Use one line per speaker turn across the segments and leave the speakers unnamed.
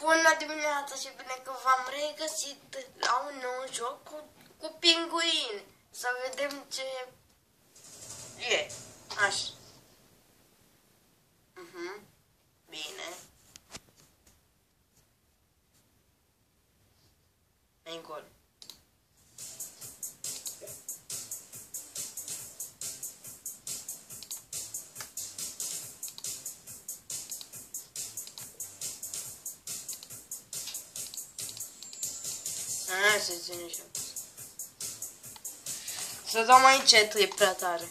Bună dimineața și bine că v-am regăsit la un nou joc cu pinguini. Să vedem ce e. Așa. Bine. E gol. Se ține și să dau mai încet, e prea tare.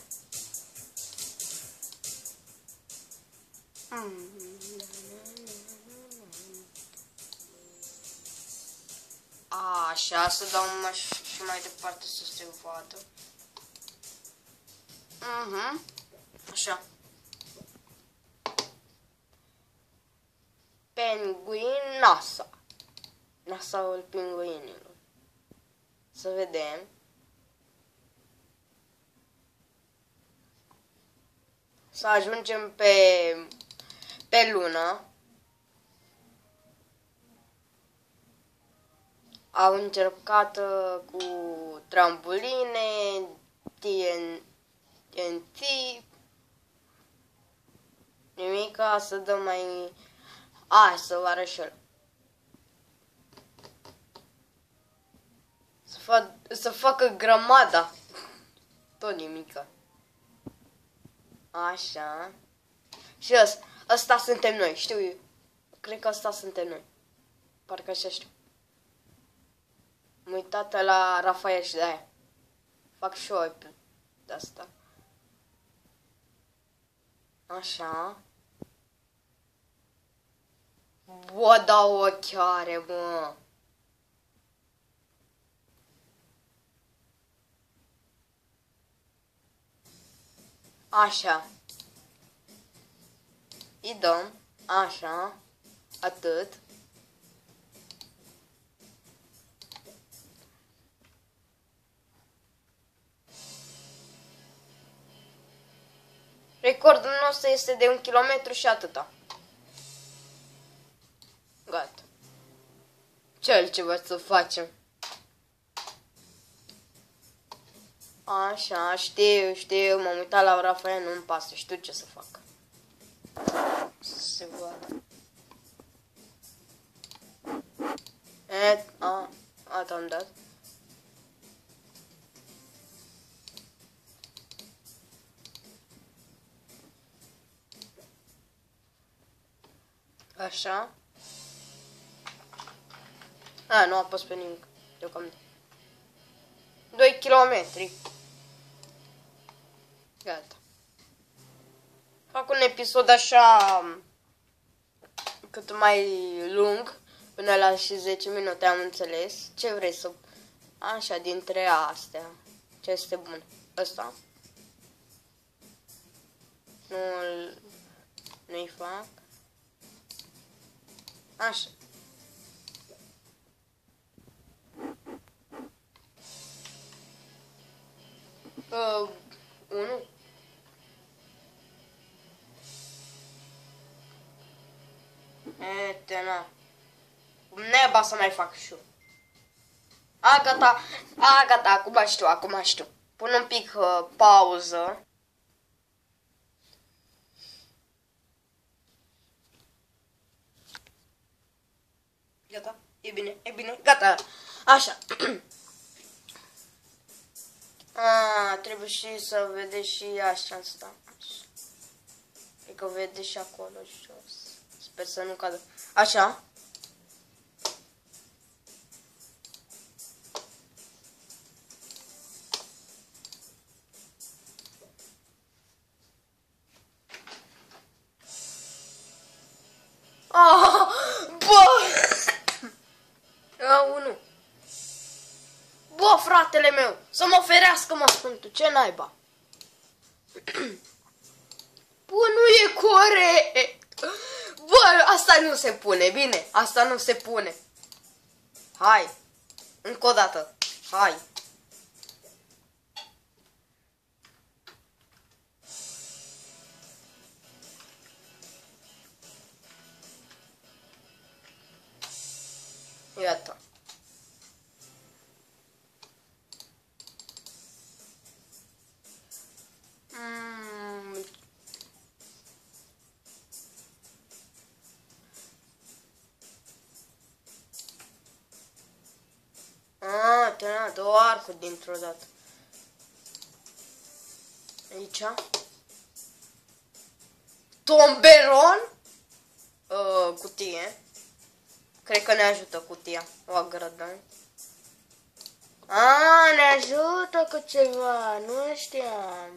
Așa, să dau și mai departe să se vadă. Așa. Penguin NASA. NASA-ul pinguinilor. Să vedem. Să ajungem pe lună. Au încercat cu trambuline, TNT, nimica, să dăm mai... să vă arăt și ăla. Să facă grămada. Tot nimica. Așa. Și ăsta suntem noi, știu eu. Cred că ăsta suntem noi. Parcă așa știu. Am uitat la Rafael și de-aia. Fac și eu de asta. Așa. Bă, da ochi are, mă. Așa. Îi dăm. Așa. Atât. Recordul nostru este de 1 kilometru și atâta. Gata. Ce altceva să facem? Așa, știu, m-am uitat la Rafael, nu-mi pasă, știu ce să fac. Să se vadă. Asta am dat. Așa. Nu a fost pe nimic. Deocamdată. 2 kilometri. Gata. Fac un episod așa cât mai lung, până la și 10 minute, am înțeles. Ce vrei să... Așa, dintre astea. Ce este bun? Ăsta. Nu-i fac. Așa. Unu. Na. Neba să mai fac și eu. Gata. Acum știu. Pun un pic pauză. Gata. E bine. Gata. Așa. Trebuie și să vedeți și așa asta. Cred că vedeți și acolo jos. Sper să nu cadă. Așa. Bă! Unu. Bă, fratele meu, să mă ferească, mă, Sfântul, ce naiba? Bă, nu e corect! Bă, asta nu se pune, bine, asta nu se pune. Hai, încă o dată, hai. Iată. Terminat două arcuri dintr-o dată. Aici. Tomberon? Cutie. Cred că ne ajută cutia. O agradăm. Ne ajută cu ceva. Nu știam.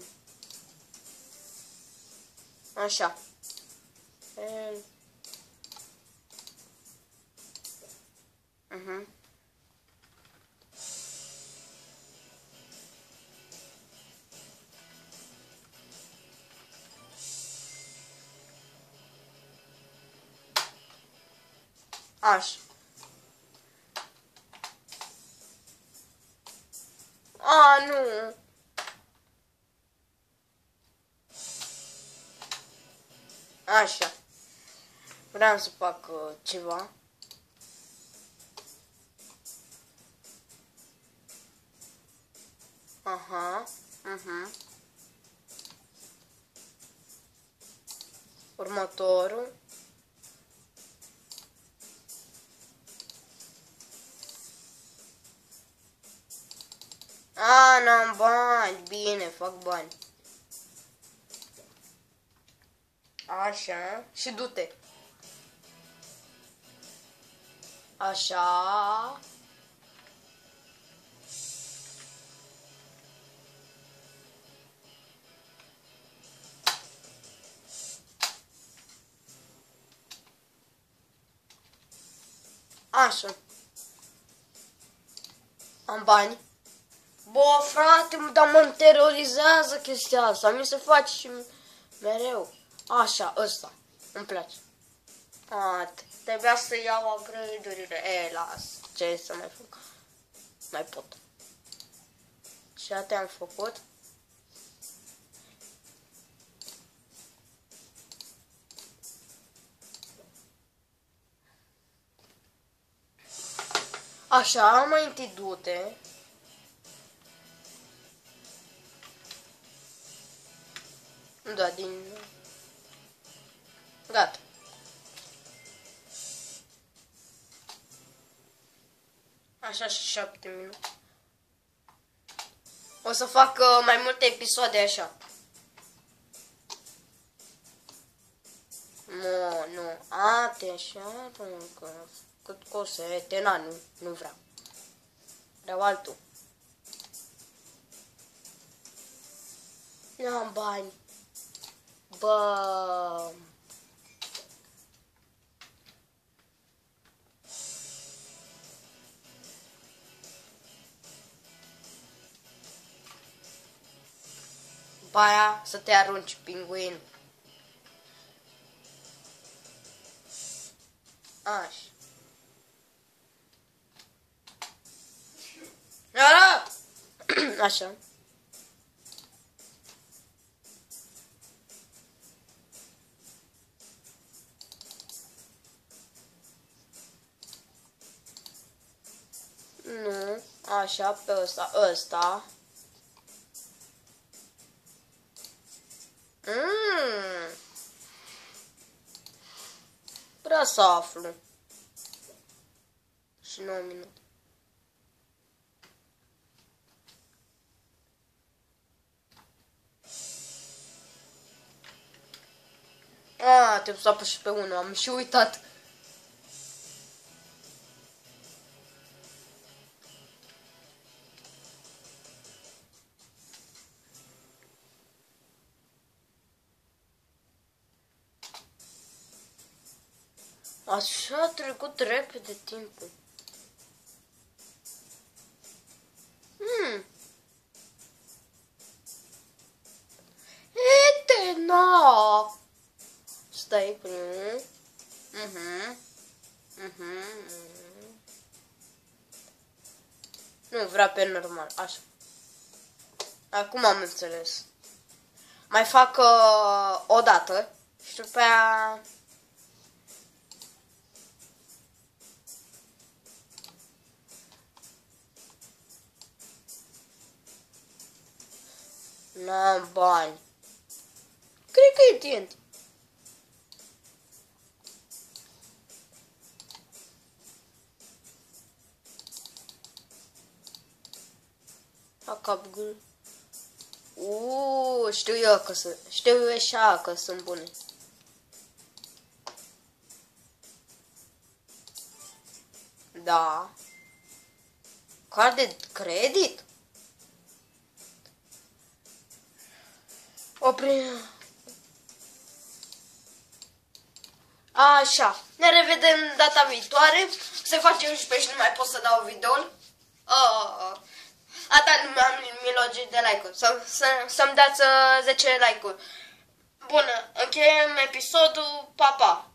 Așa. Așa. Nu. Așa. Vreau să fac ceva. Aha. Următorul. N-am bani. Bine, fac bani. Așa. Și du-te. Așa. Așa. Am bani. Bă, frate, dar mă terorizează chestia asta. Mi se face și mereu. Așa, ăsta. Îmi place. Trebuia să iau upgrade-urile. Las. Ce să mai fac? Mai pot. Și atât am făcut. Așa, mai întâi du-te. Da, din... Gata. Așa și 7 minute. O să fac mai multe episoade așa. Nu. Te așa, că cât cosete, nu vreau. Vreau altul. Nu am bani. Bă... Baia să te arunci, pinguin. Așa. Nu, așa, pe ăsta. Vreau să aflu. Și 9 minute. Trebuie să apăs și pe unul, am și uitat. Așa a trecut repede timpul. No! Stai primul. Nu, vrea pe normal, așa. Acum am înțeles. Mai fac o dată și după aia... N-am bani. Cred că e TNT. Acap gâl. Știu eu așa că sunt bune. Da. Card de credit? Așa. Ne revedem data viitoare. Se face 11 și nu mai pot să dau video-ul. Atât nu am milogi de like-uri. Să-mi dați 10 like-uri. Bun, încheiem episodul. Pa, pa!